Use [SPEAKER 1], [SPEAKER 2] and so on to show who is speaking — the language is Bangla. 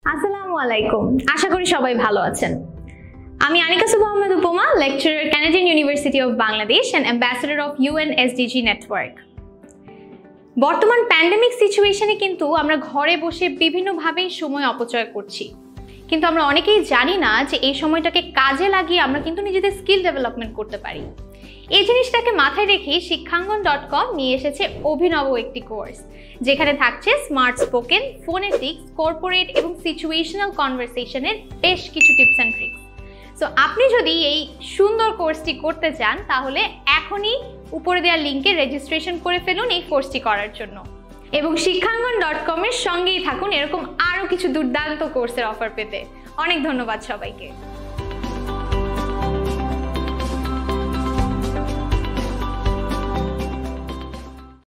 [SPEAKER 1] আসসালামু আলাইকুম, আশা করি সবাই ভালো আছেন। আমি Anika Subah Ahmed Upoma, lecturer, Canadian University of Bangladesh and ambassador of UN SDG network. বর্তমান প্যান্ডেমিক সিচুয়েশনে কিন্তু আমরা ঘরে বসে বিভিন্নভাবেই সময় অপচয় করছি, কিন্তু আমরা অনেকেই জানি না যে এই সময়টাকে কাজে লাগিয়ে আমরা কিন্তু নিজেদের স্কিল ডেভেলপমেন্ট করতে পারি। এই জিনিসটাকে মাথায় রেখে শিক্ষাঙ্গন.com নিয়ে এসেছে অভিনব একটি কোর্স, যেখানে থাকছে স্মার্ট স্পোকেন, ফোনেটিক্স, কর্পোরেট এবং সিচুয়েশনাল কনভারসেশনের বেশ কিছু টিপস অ্যান্ড ট্রিক্স। সো আপনি যদি এই সুন্দর কোর্সটি করতে চান তাহলে এখনই উপরে দেওয়া লিঙ্কে রেজিস্ট্রেশন করে ফেলুন এই কোর্সটি করার জন্য, এবং শিক্ষাঙ্গন.com এর সঙ্গেই থাকুন এরকম আরও কিছু দুর্দান্ত কোর্সের অফার পেতে। অনেক ধন্যবাদ সবাইকে।